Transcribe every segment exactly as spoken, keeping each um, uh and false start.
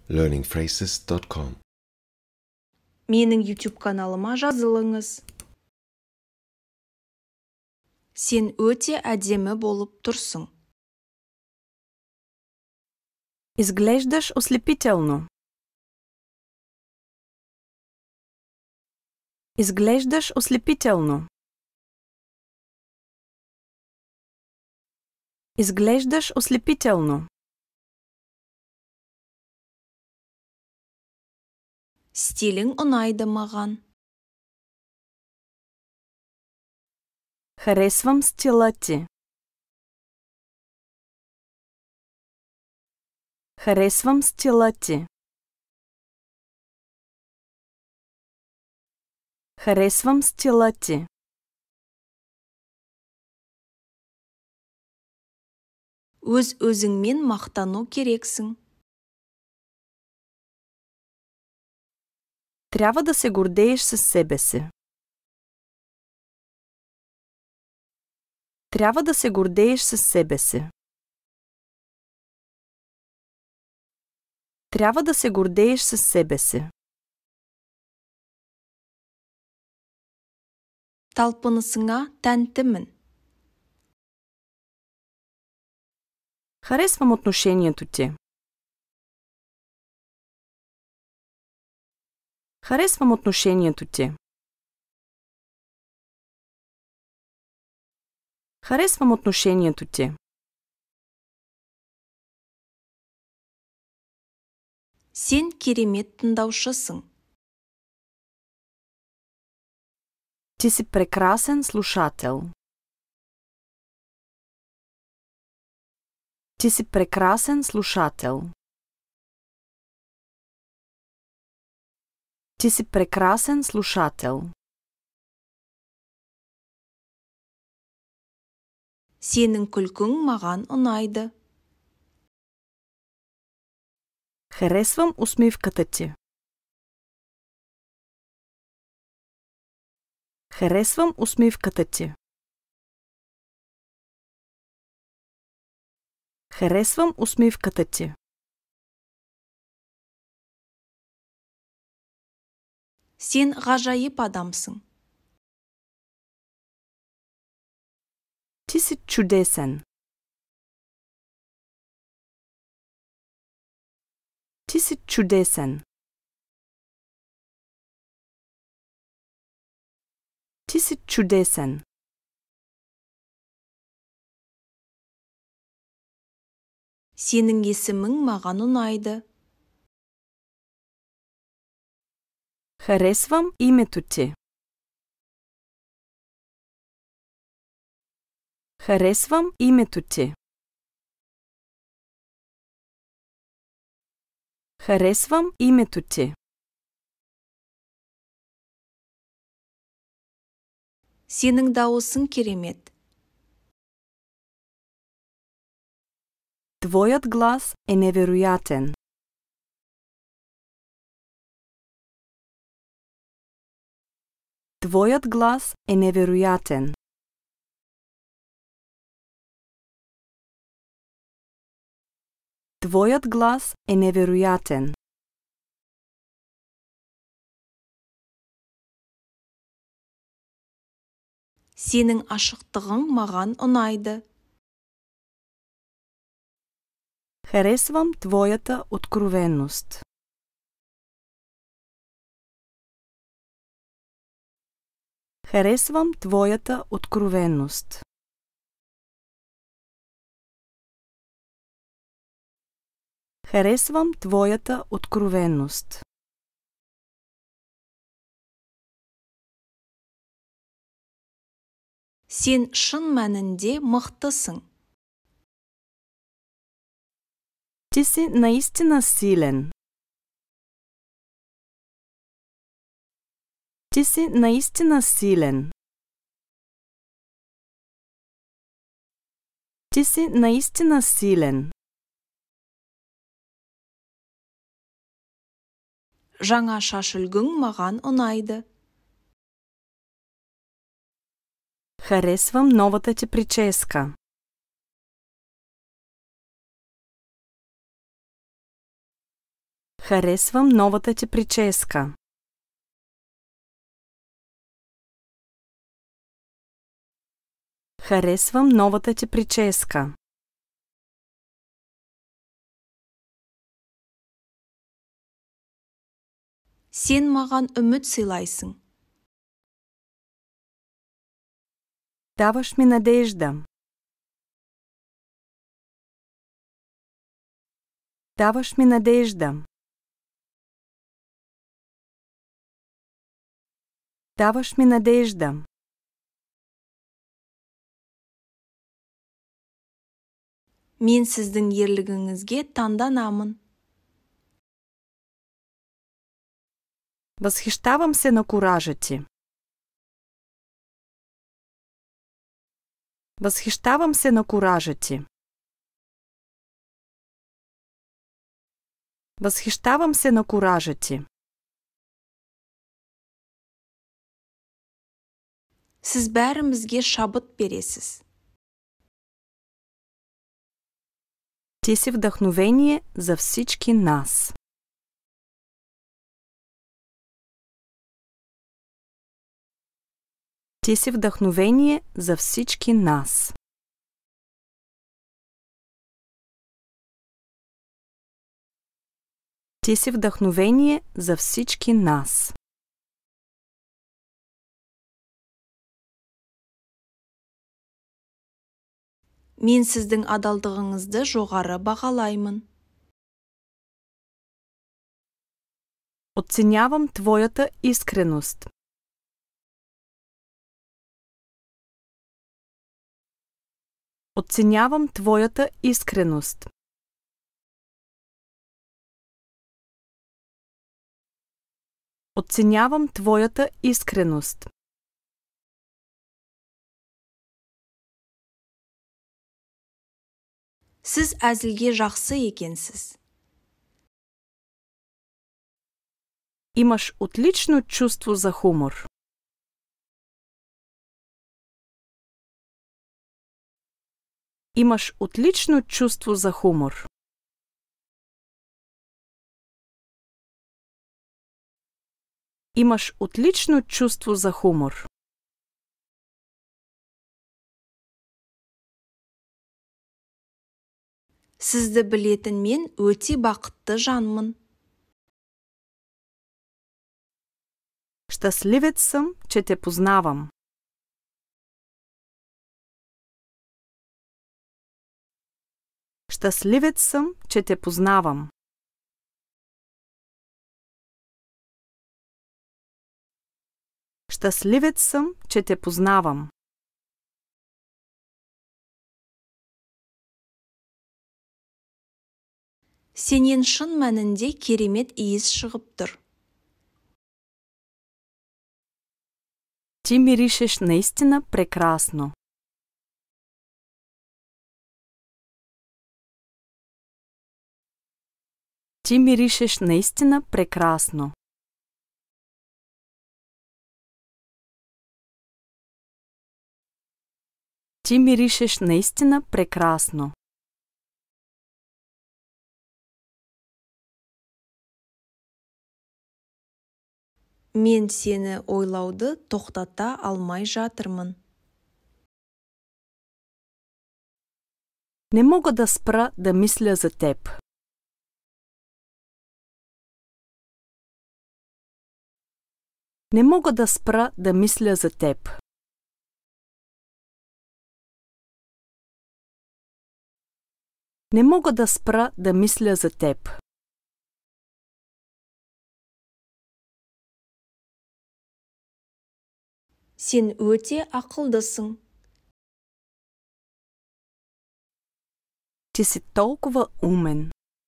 learning phrases dot com. Менің YouTube каналыма жазылыңыз. Сен өте әдемі болып тұрсың. Изглеждаш ослепително. Изглеждаш ослепително. Изглеждаш ослепително. Стилің ұнайды маған. Харесвам стила ти. Харесвам стила ти. Харесвам стила ти. Өз өзіңмен мақтану керексің. Трябва да се гордееш със себе си. Трябва да се гордееш със себе си. Трябва да се гордееш със себе си. Талпынысыңа тәнтімін. Харесвам отношението ти. Харесвам отношението ти. Харесвам отношението ти. Сен керемет тыңдаушысың. Ти си прекрасен слушател. Ти си прекрасен слушател. Ти си прекрасен слушател. Сенің күлкің маған ұнайды. Харесвам усмивката ти. Харесвам усмивката ти. Харесвам усмивката ти. Сен ғажайып адамсың. Ти си чудесен. Ти си чудесен. Ти си чудесен. Сенің есімің маған ұнайды. Харесвам името ти. Харесвам името ти. Харесвам името ти. Сенің дауысың керемет. Твоят глас е невероятен. Твоят глас е невероятен. Твоят глас е невероятен. Сенің ашықтығың маған ұнайды. Харесвам твоята откровеност. Харесвам твоята откровеност. Харесвам твоята откровеност. Сен шын мәнінде мықтысың. Ти си наистина силен. Ти си наистина силен. Ти си наистина силен. Жаңа шаш үлгің маған ұнайды. Харесвам новата ти прическа. Харесвам новата ти прическа. Харесвам новата ти прическа. Сен маған үміт сыйлайсың. Даваш ми надежда. Даваш ми надежда. Даваш ми надежда. Мен сіздің ерлігіңізге таңданамын. Възхищавам се на куража ти. Възхищавам се на куража ти. Възхищавам се на куража ти. Сіз бәрімізге шабыт бересіз. Ти си вдъхновение за всички нас. Ти си вдъхновение за всички нас. Ти си вдъхновение за всички нас. Мен сіздің адалдығыңызды жоғары бағалаймын. Оценявам твоята искреност. Оценявам твоята искреност. Оценявам твоята искреност. Сіз әзілге жақсы екенсіз. Имаш отлично чувство за хумор. Имаш отлично чувство за хумор. Имаш отлично чувство за хумор. Сізді білетін мен өте бақытты жанмын. Щастливец съм, че те познавам. Щастливец съм, че те познавам. Щастливец съм, че те познавам. Сенен шын мәнінде керемет иіс шығып тұр. Ти миришеш наистина прекрасно. Ти миришеш наистина прекрасно. Ти миришеш наистина прекрасно. Мен сені ойлауды тоқтата алмай жатырмын. Не мога да спра да мисля за теб. Не мога да спра да мисля за теб. Не мога да спра да мисля за теб. Сен өте ақылдысың. Ти си толкова умен.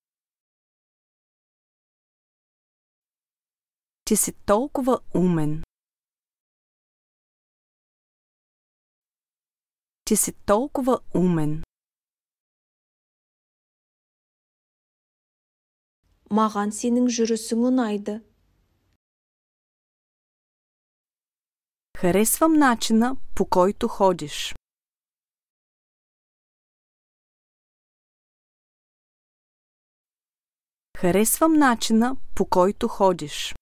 Ти си толкова умен. Ти си толкова умен. Маған сенің жүрісің ұнайды. Харесвам начина, по който ходиш. Харесвам начина, по който ходиш.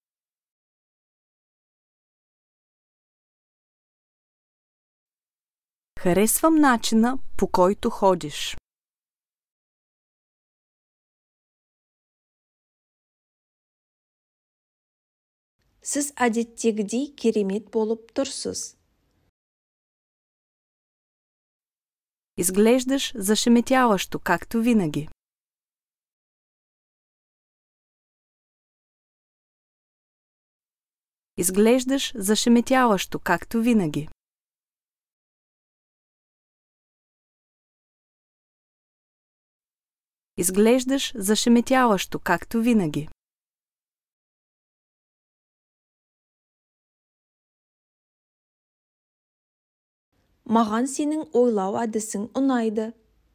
Харесвам начина, по който ходиш. Сіз әдеттегідей керемет болып тұрсыз. Изглеждаш зашеметяващо, както винаги. Изглеждаш зашеметяващо, както винаги. Изглеждаш зашеметяващо, както винаги. Маған сенің ойлау әдісің ұнайды.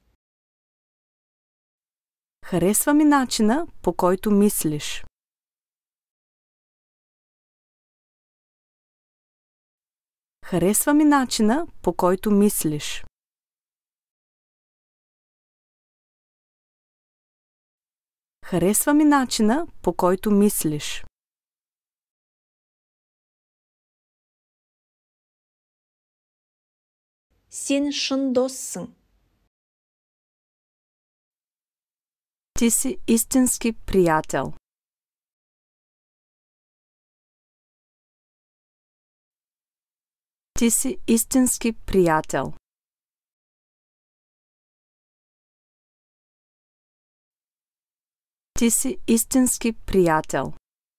Харесва ми начина, по който мислиш. Харесва ми начина, по който мислиш. Харесва ми начина, по който мислиш. Сен шын доссың. Ти си истински приятел. Ти си истински приятел. Ти си истински приятел.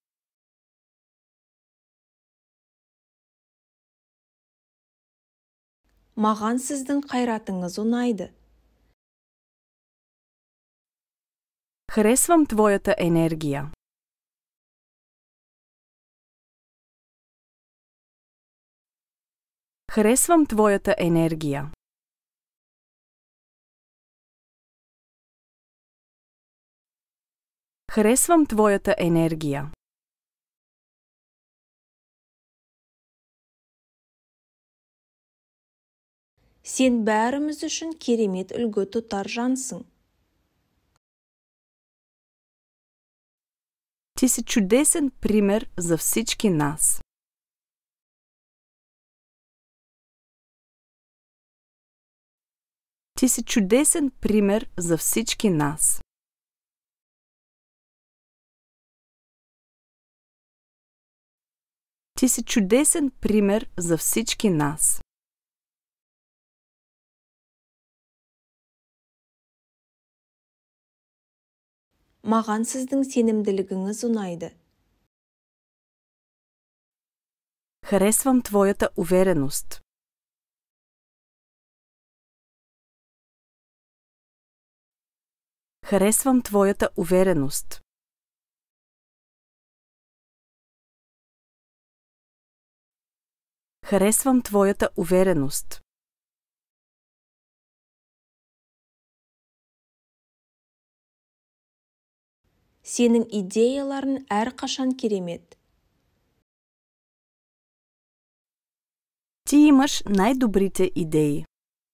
Маған сіздің қайратыңыз ұнайды. Харесвам твоята енергия. Харесвам твоята енергия. Харесвам твоята енергия. Сен бәріміз үшін керемет үлгі тұтар жансың. Ти си чудесен пример за всички нас. Ти си чудесен пример за всички нас. Ти си чудесен пример за всички нас. Маған сіздің сенімділігіңіз ұнайды. Харесвам твоята увереност. Харесвам твоята увереност. Харесвам твоята увереност. Сенің идеяларың әрқашан керемет. Ти имаш най-добрите идеи.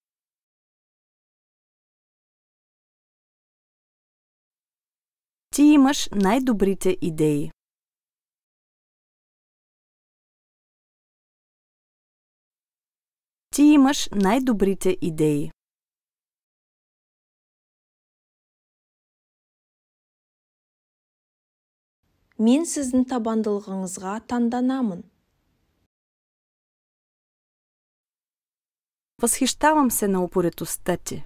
Ти имаш най-добрите идеи. Ти имаш най-добрите идеи. Мен сіздің табандылығыңызға таңданамын. Възхищавам се на упоритостта ти.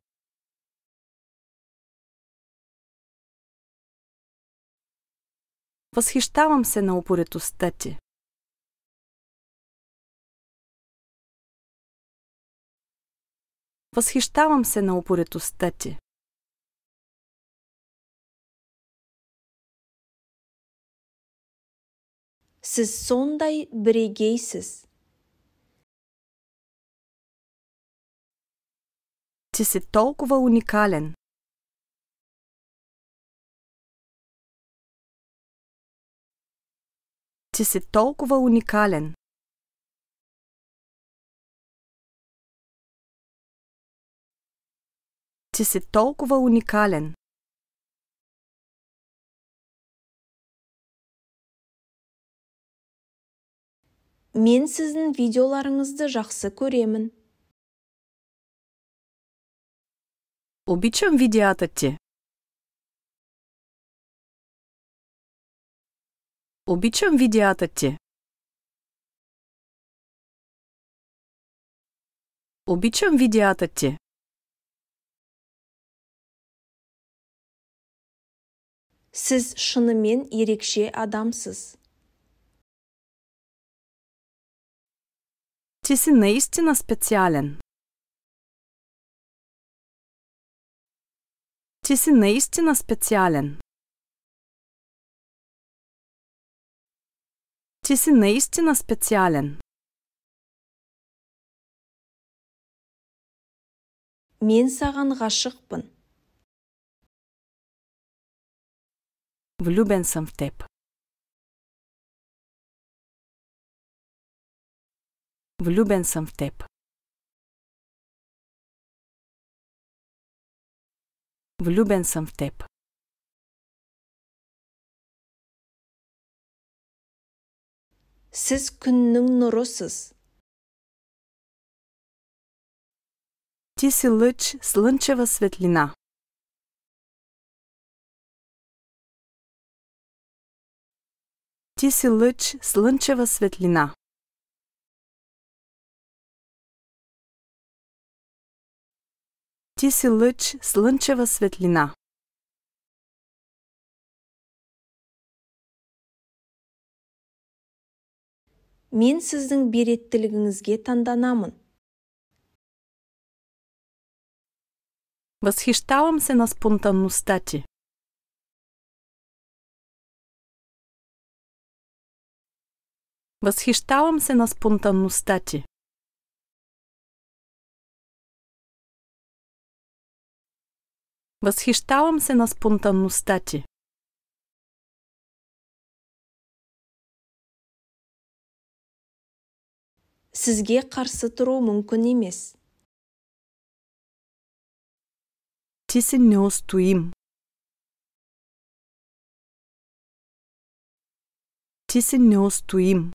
Възхищавам се на упоритостта ти. Възхищавам се на упоритостта ти. Сіз сондай бірегейсіз. Ти си толкова уникален. Ти си толкова уникален. Ти си толкова уникален. Мен сіздің видеоларыңызды жақсы көремін. Обичам видеята ти. Обичам видеята ти. Обичам видеята ти. Сіз шынымен ерекше адамсыз. Ти си наистина специален. Ти си наистина специален. Ти си наистина специален. Мен саған ғашықпын. Влюбен съм в теб. Влюбен съм в теб. Влюбен съм в теб. Сіз күннің нұрысыз. Ти си лъч слънчева светлина. Ти си лъч слънчева светлина. Ти си лъч слънчева светлина. Мен сіздің береттілігіңізге таңданамын. Възхищавам се на спонтанността ти. Възхищавам се на спонтанността ти. Възхищавам се на спонтанността ти. Сізге қарсы тұру мүмкін емес. Ти си неустоим. Ти си неустоим.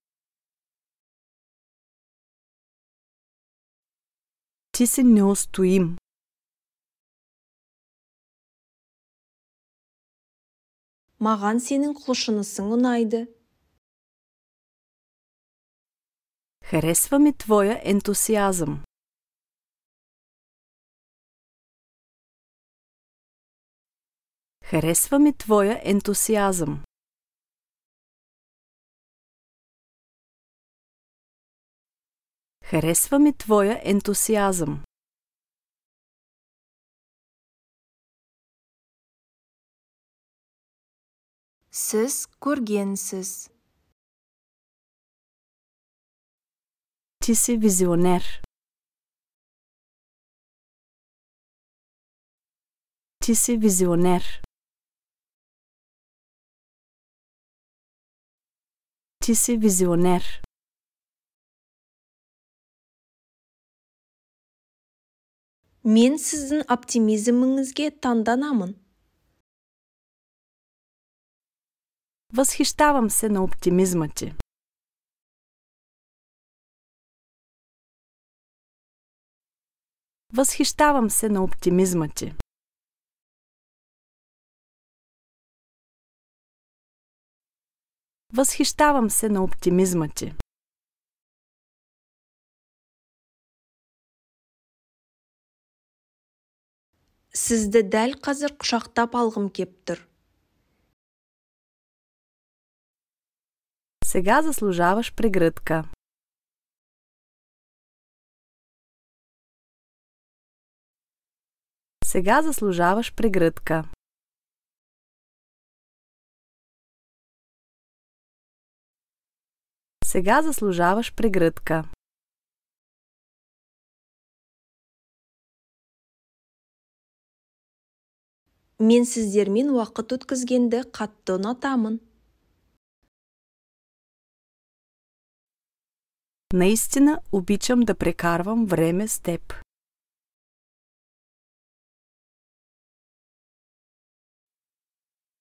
Ти си неустоим. Маған сенің құлшынысың ұнайды. Харесва ми твоя ентусиазъм. Харесва ми твоя ентусиазъм. Харесва ми твоя ентусиазъм. Сіз көргенсіз. Ти си визионер. Ти си визионер. Ти си визионер. Мен сіздің оптимизміңізге таңданамын. Възхищавам се на оптимизма ти. Възхищавам се на оптимизма ти. Възхищавам се на оптимизма ти. Сізді дәл қазір құшақтап алғым кеп тұр. Сега заслужаваш прегръдка. Сега заслужаваш прегръдка. Сега заслужаваш прегръдка. Мен сіздермен уақыт өткізгенді қатты ұнатамын. Наистина обичам да прекарвам време с теб.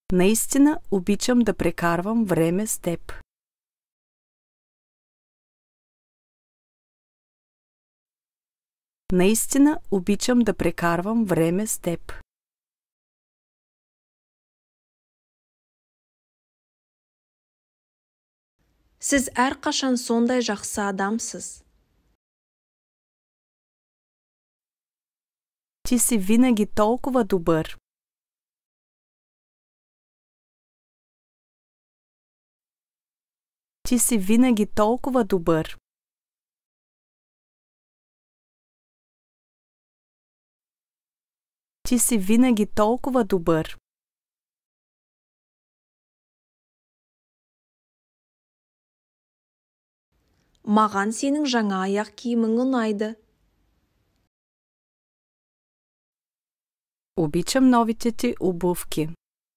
Наистина обичам да прекарвам време с теб. Наистина обичам да прекарвам време с теб. Сіз әрқашан сондай жақсы адамсыз. Ти си винаги толкова добър. Ти си винаги толкова добър. Ти си винаги толкова добър. Маған сенің жаңа аяқ киімің ұнайды. Обичам новите ти обувки.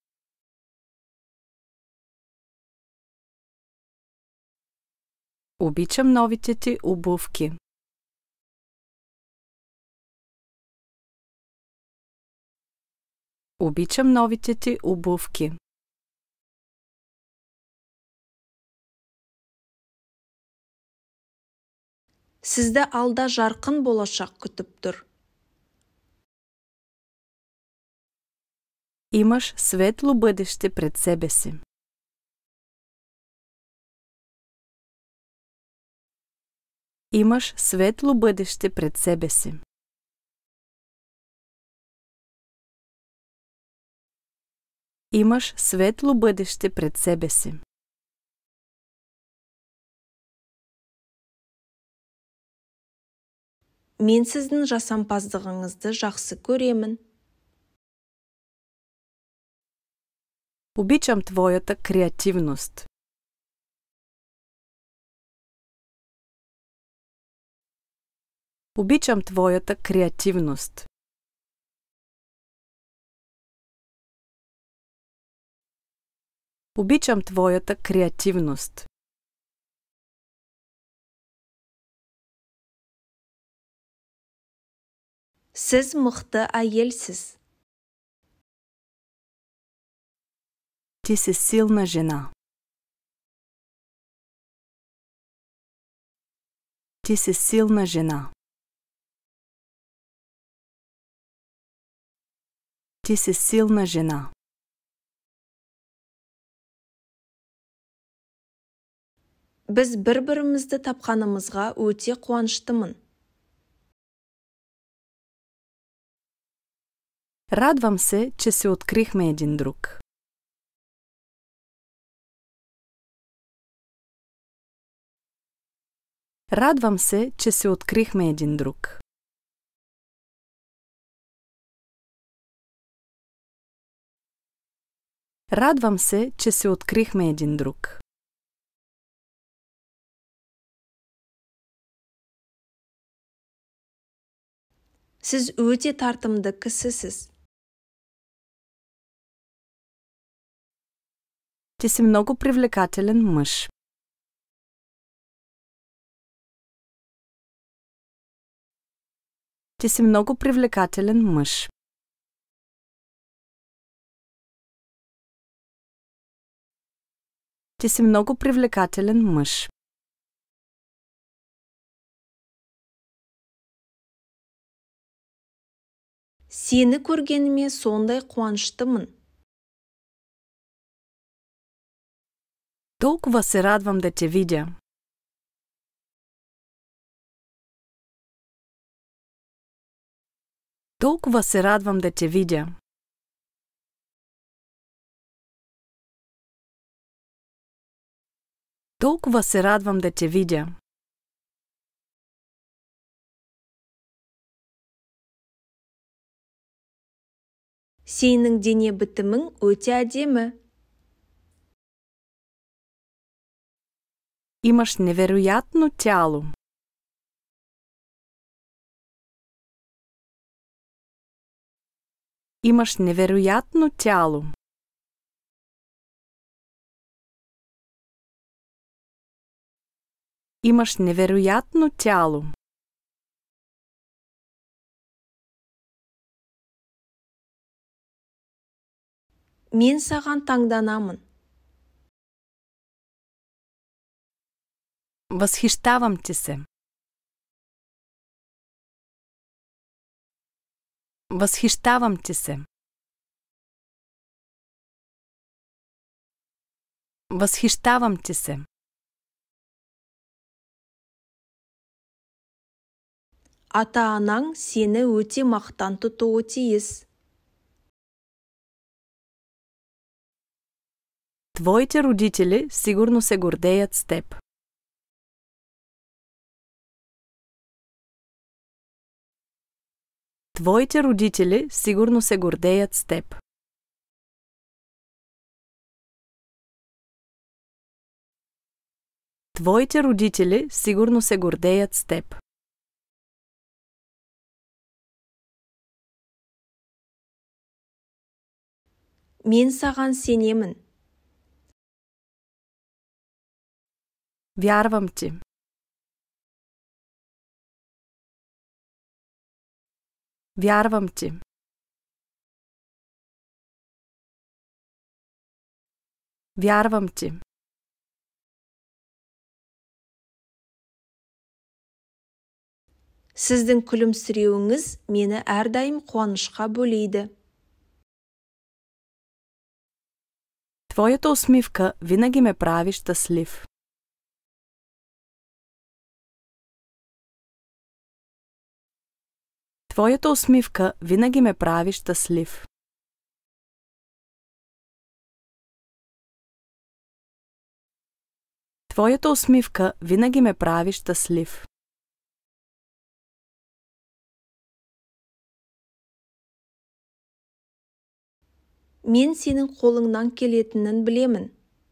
Обичам новите ти обувки. Обичам новите ти обувки. Сізді алда жарқын болашақ күтіп тұр. Имаш светло бъдеще пред себе си. Имаш светло бъдеще пред себе си. Имаш светло бъдеще пред себе си. Мен сіздің жасампаздығыңызды жақсы көремін. Обичам твоята креативност. Обичам твоята креативност. Обичам твоята креативност. Сіз мықты әйелсіз. Ти си силна жена. Ти си силна жена. Ти си силна жена. Біз бір-бірімізді тапқанымызға өте қуаныштымын. Радвам се, че се открихме един друг. Радвам се, че се открихме един друг. Радвам се, че се открихме един друг. Сіз өте тартымды кісісіз. Ти си много привлекателен мъж. Ти си много привлекателен мъж. Ти си много привлекателен мъж. Сені көргеніме сондай қуаныштымын. Толкова се радвам да те видя. Толкова се радвам да те видя. Толкова се радвам да те видя. Сенің дене бітімің өте әдемі. Имаш невероятно тяло. Имаш невероятно тяло. Имаш невероятно тяло. Мен саған таңданамын. Възхищавам ти се. Възхищавам ти се. Възхищавам ти се. Ата-анаң сені өте мақтан тұтуы тиіс. Твоите родители сигурно се гордеят с теб. Твоите родители сигурно се гордеят с теб. Твоите родители сигурно се гордеят с теб. Мен саған сенемін. Вярвам ти. Вярвам ти. Вярвам ти. Сіздің күлімсіреуіңіз мені әрдайым қуанышқа бөлейді. Твоята усмивка винаги ме прави щастлив. Твоята усмивка винаги ме прави щастлив. Твоята усмивка винаги ме прави щастлив. Мен сенің қолыңнан келетінін білемін.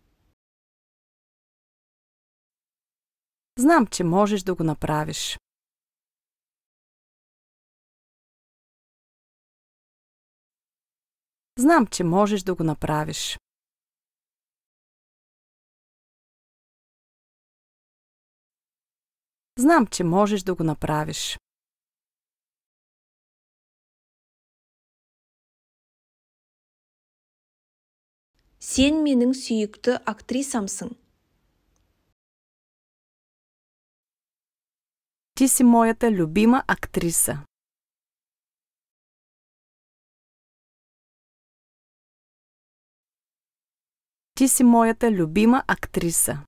Знам, че можеш да го направиш. Знам, че можеш да го направиш. Знам, че можеш да го направиш. Сен менің сүйікті актрисамсың. Ти си моята любима актриса. Ти си моята любима актриса.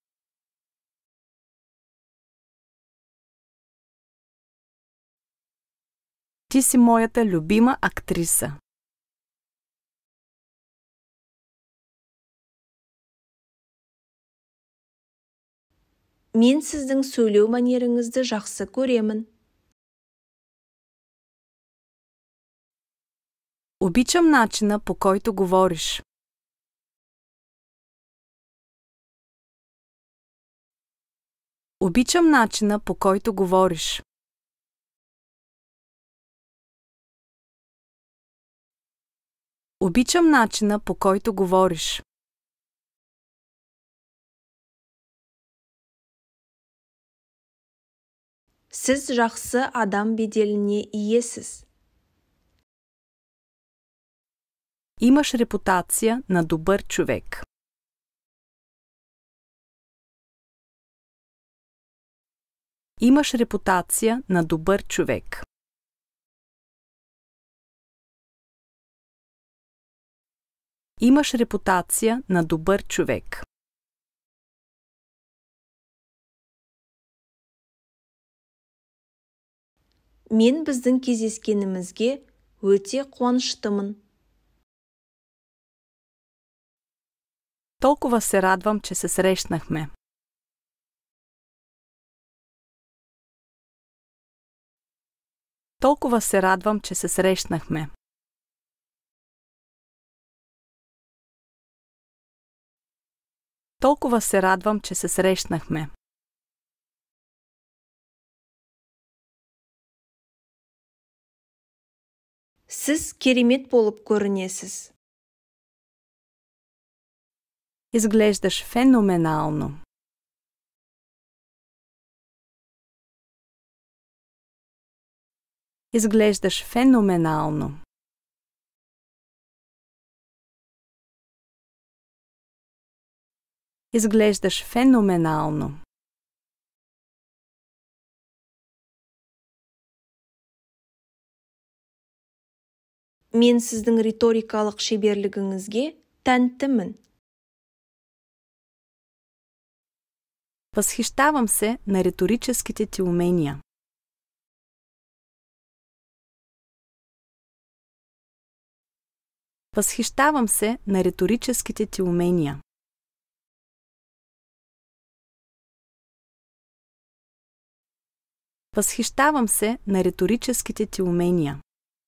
Ти си моята любима актриса. Мен сіздің сөйлеу манеріңізді жақсы көремін. Обичам начина, по който говориш. Обичам начина, по който говориш. Обичам начина, по който говориш. Сіз жақсы адам беделіне иесіз. Имаш репутация на добър човек. Имаш репутация на добър човек. Имаш репутация на добър човек. Мен біздің кездескенімізге өте қуаныштымын. Толкова се радвам, че се срещнахме. Толкова се радвам, че се срещнахме. Толкова се радвам, че се срещнахме. Сіз керемет болып көрінесіз. Изглеждаш феноменално. Изглеждаш феноменално. Изглеждаш феноменално. Мен сіздің риторикалық шеберлігіңізге тәнтімін. Възхищавам се на риторическите ти умения. Възхищавам се на риторическите ти умения. Възхищавам се на риторическите ти умения.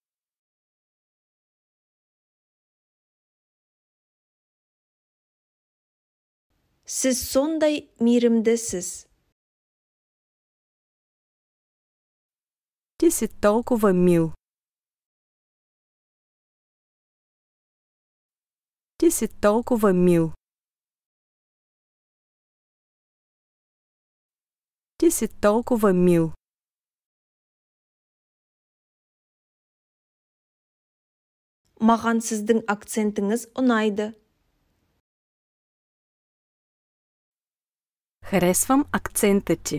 Сіз сондай мейірімдісіз. Ти си толкова мил. Ти си толкова мил. Ти си толкова мил. Маған сіздің акцентіңіз ұнайды. Харесвам акцента ти.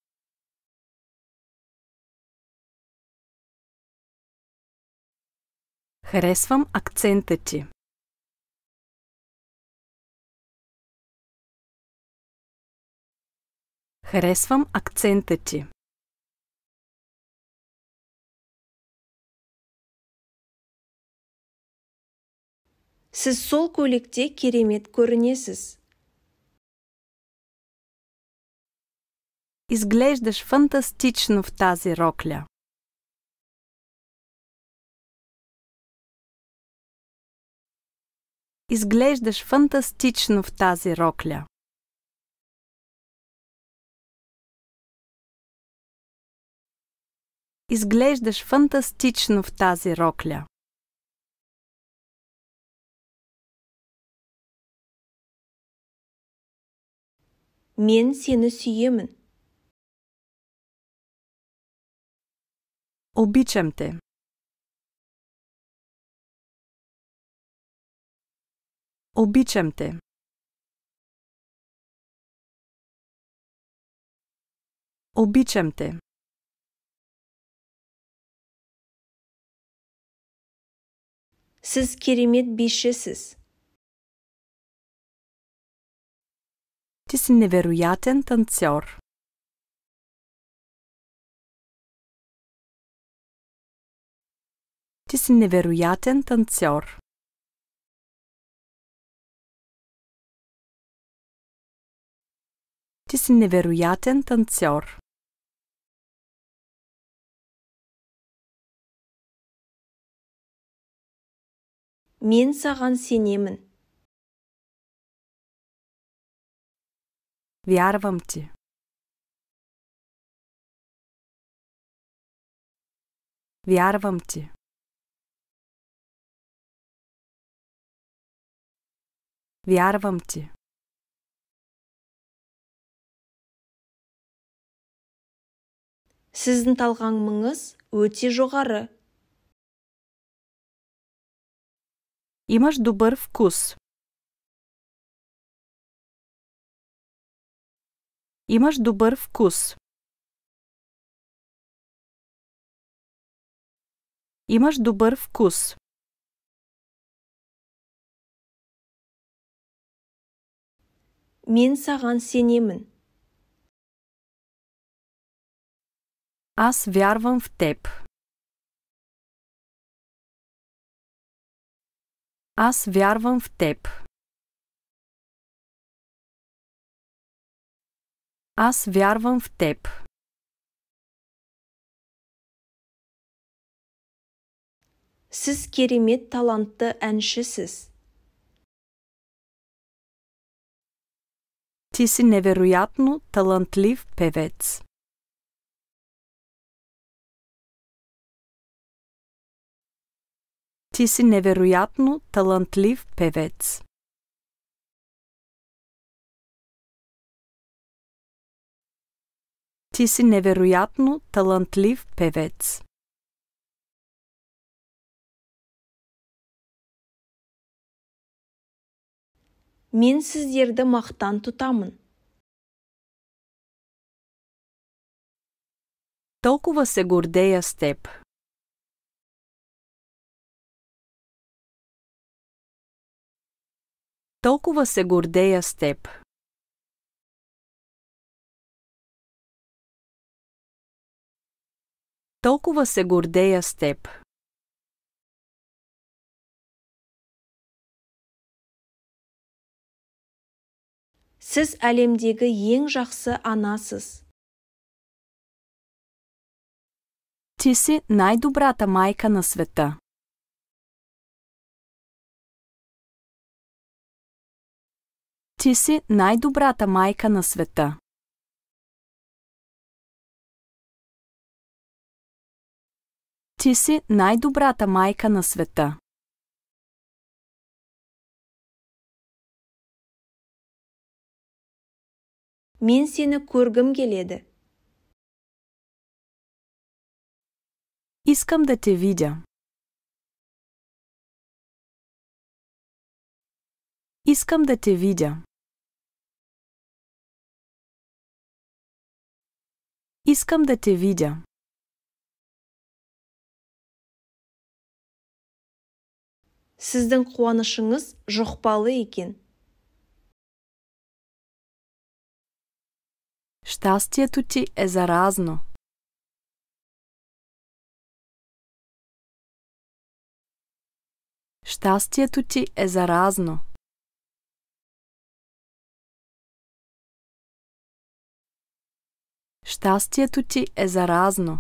Харесвам акцента ти. Харесвам акцента ти. Сіз сол көйлекте керемет көрінесіз. Изглеждаш фантастично в тази рокля. Изглеждаш фантастично в тази рокля. Изглеждаш фантастично в тази рокля. Мен сені сүйемін. Обичам те. Обичам те. Обичам те. Сіз керемет бишісіз. Ти си невероятен танцор. Ти си невероятен танцор. Ти си невероятен танцор. Мен саған сенемін. Вярвам ти. Вярвам ти. Вярвам ти. Сіздің талғамыңыз өте жоғары. Имаш добър вкус. Имаш добър вкус. Имаш добър вкус. Мен саған сенемін. Аз вярвам в теб. Аз вярвам в теб. Аз вярвам в теб. Сіз керемет талантты әншісіз. Ти си невероятно талантлив певец. Ти си невероятно талантлив певец. Ти си невероятно талантлив певец. Мен сіздерді мақтан тұтамын. Толкова се гордея с теб. Толкова се гордея с теб. Толкова се гордея с теб. Сіз әлемдегі ең жақсы анасыз. Ти си най-добрата майка на света. Ти си най-добрата майка на света. Ти си най-добрата майка на света. Мен сені көргім келеді. Искам да те видя. Искам да те видя. Искам да те видя. Сіздің қуанышыңыз жұқпалы екен. Щастието ти е заразно. Щастието ти е заразно. Щастието ти е заразно.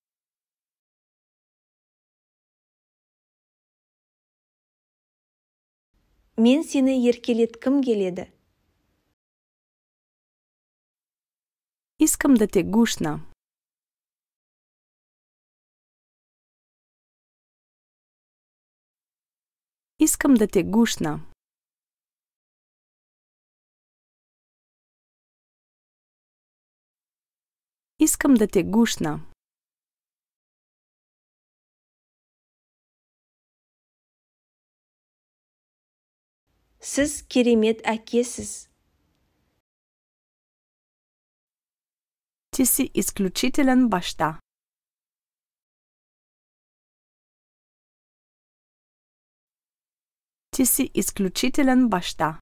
Мен сені еркелеткім келеді. Искам да те гушна. Искам да те гушна. Искам да те гушна. Сіз керемет әкесіз. Ти си изключителен баща. Ти си изключителен баща.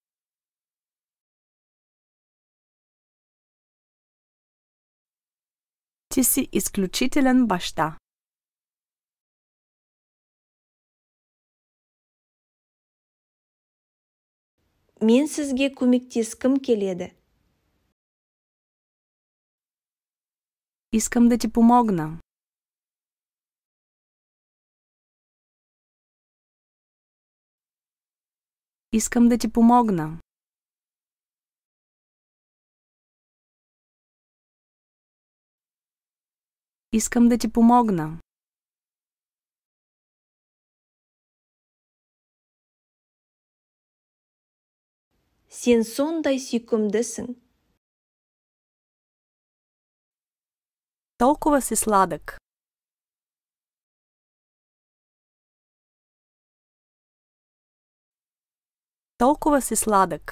Ти си изключителен баща. Мен сізге көмектескім келеді. Искам да ти помогна. Искам да ти помогна. Искам да ти помогна. Сен сондай сүйкімдісің. Толкова си сладък. Толкова си сладък.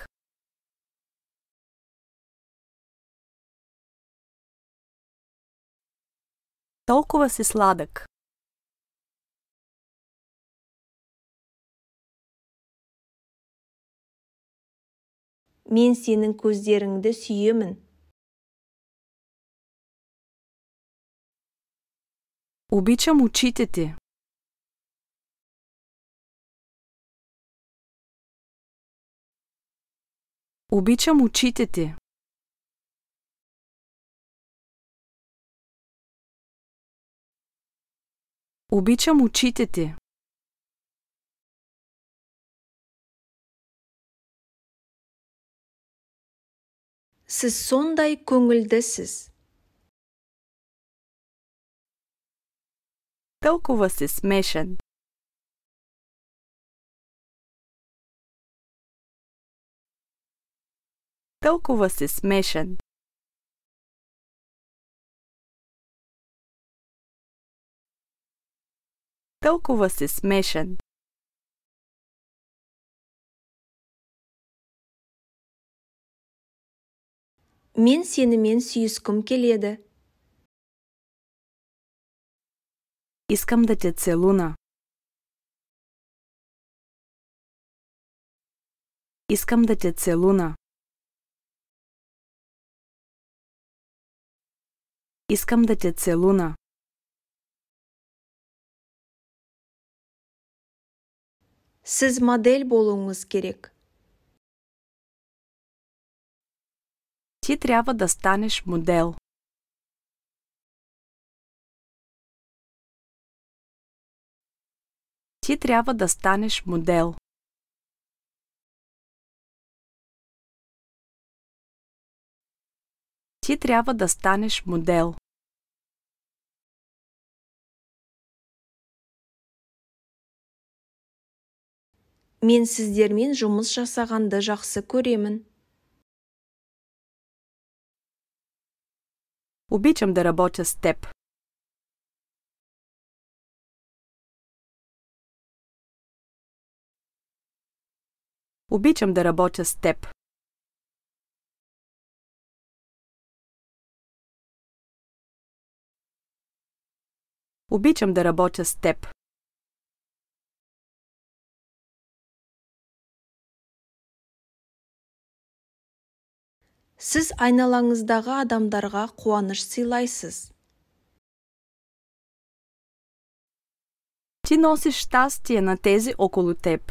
Толкова си сладък. Мен сенің көздеріңді сүйемін. Обичам очите ти. Обичам очите ти. Обичам очите ти. Сіз сондай көңілдісіз. Толкова си смешен. Толкова си смешен. Толкова си смешен. Мен сенімен сүйіскім келеді. Искам да те целуна. Искам да те целуна. Искам да те целуна. Сіз модель болуңыз керек. Ти трябва да станеш модел. Ти трябва да станеш модел. Ти трябва да станеш модел. Мен сіздермен жұмыс жасағанды жақсы көремін. Обичам да работя с теб. Обичам да работя с теб. Обичам да работя с теб. Сіз айналаңыздағы адамдарға қуаныш сыйлайсыз. Ти носиш щастие на тези около теб.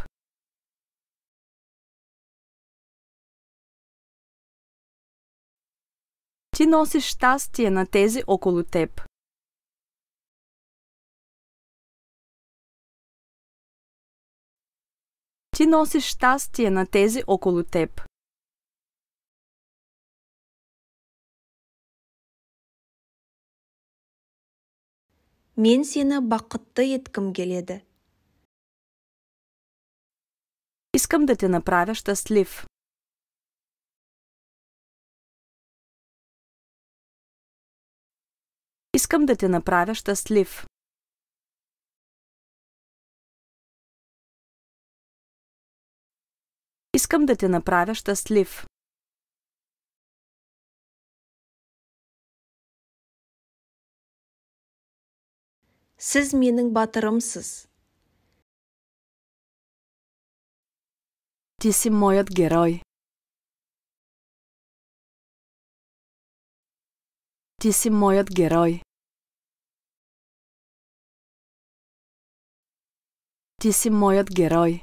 Ти носиш щастие на тези около теб. Ти носиш щастие на тези около теб. Мен сені бақытты еткім келеді. Искам да те направя щастлив. Искам да те направя щастлив. Искам да те направя щастлив. Сіз менің батырымсыз. Ти си моят герой. Ти си моят герой. Ти си моят герой.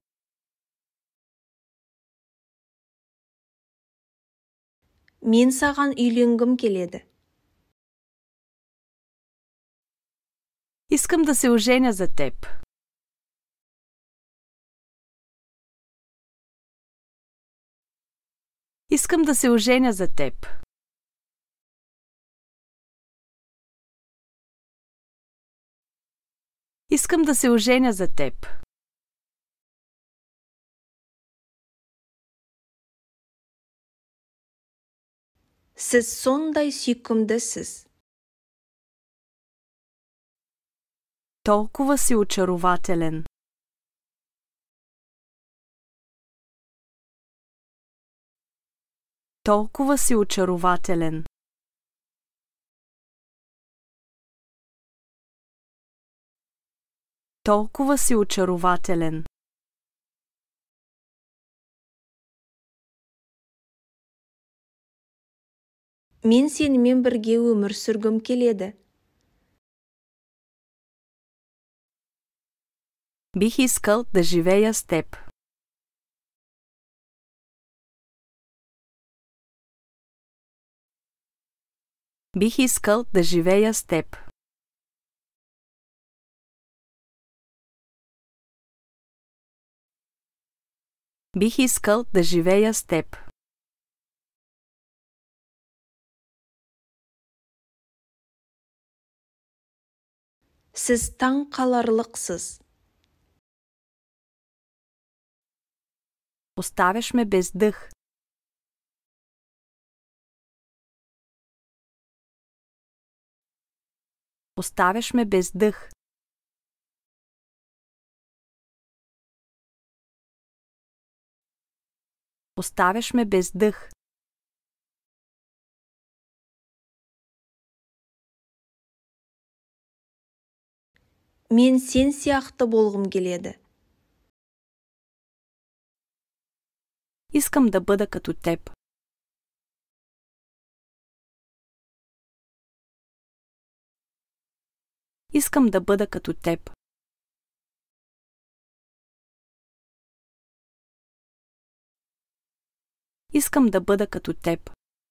Мен саған үйленгім келеді. Искам да се оженя за теб. Искам да се оженя за теб. Искам да се оженя за теб. Сіз сондай сүйкімдісіз. Толкова си очарователен. Толкова си очарователен. Толкова си очарователен. Мен сенімен бірге өмір сүргім келеді. Бих искал да живея с теб. Бих искал да живея с теб. Бих искал да живея с теб. Сіз таң қаларлықсыз. Оставяш ме без дъх. Оставяш ме без дъх. Оставяш ме без дъх. Мен сен сияқты болғым келеді. Искам да бъда като теб. Искам да бъда като теб. Искам да бъда като теб.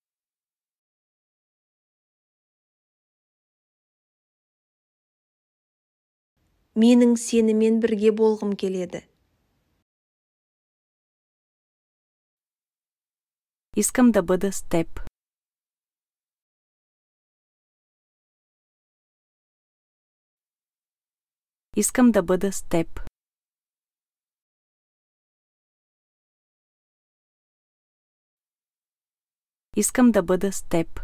Менің сенімен бірге болғым келеді. Искам да бъда с теб. Искам да бъда с теб. Искам да бъда с теб.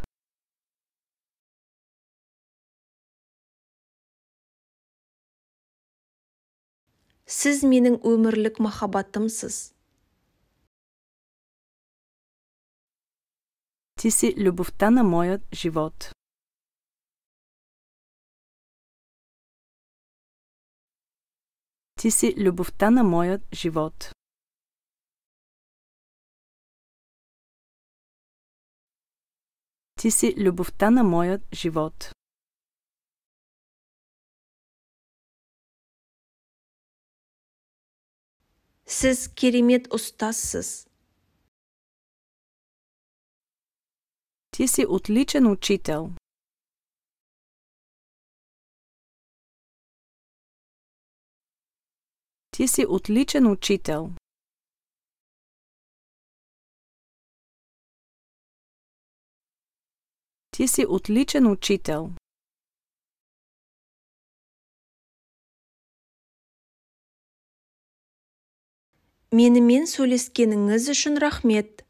Сіз менің өмірлік махаббатымсыз. Ти си любовта на моят живот. Ти си любовта на моят живот. Ти си любовта на моят живот. Сіз керемет ұстазсыз. Ти си отличен учител. Ти си отличен учител. Ти си отличен учител. Менімен сөйлескеніңіз үшін рахмет.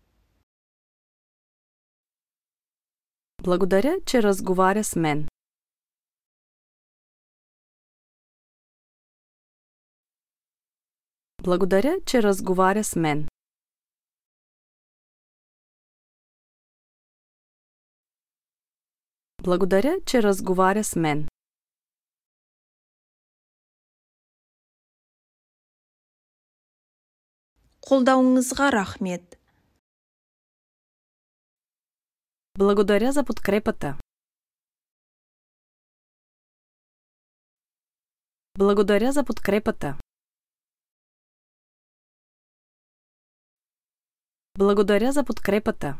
Благодаря, че разговаря с мен. Благодаря, че разговаря с мен. Благодаря, че разговаря с мен. Қолдауыңызға рахмет. Благодаря за подкрепата. Благодаря за подкрепата. Благодаря за подкрепата.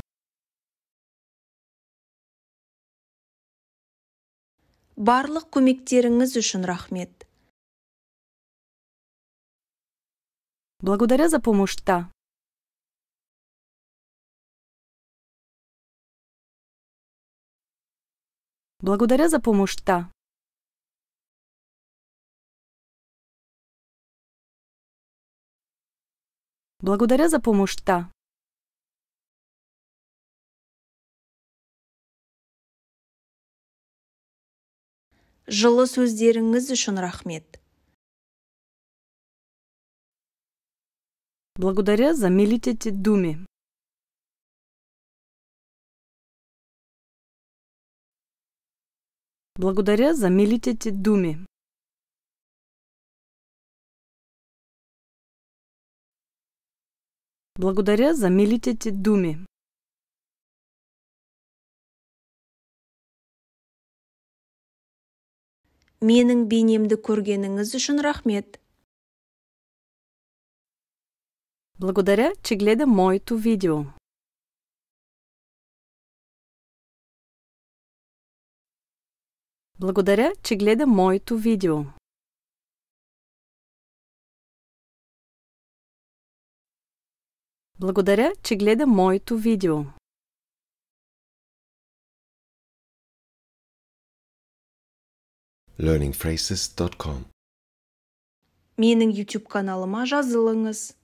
Барлық көмектеріңіз үшін рахмет. Благодаря за помощта. Благодаря за помощта. Благодаря за помощта. Жылы сөздеріңіз үшін рахмет. Благодаря за милите ти думи. Благодаря за милите ти думи. Благодаря за милите ти думи. Менің бейнемді көргеніңіз үшін рахмет. Благодаря, че гледа моето видео. Благодаря, че гледа моето видео. Благодаря, че гледа моето видео. learning phrases dot com Менің YouTube каналыма жазылыңыз.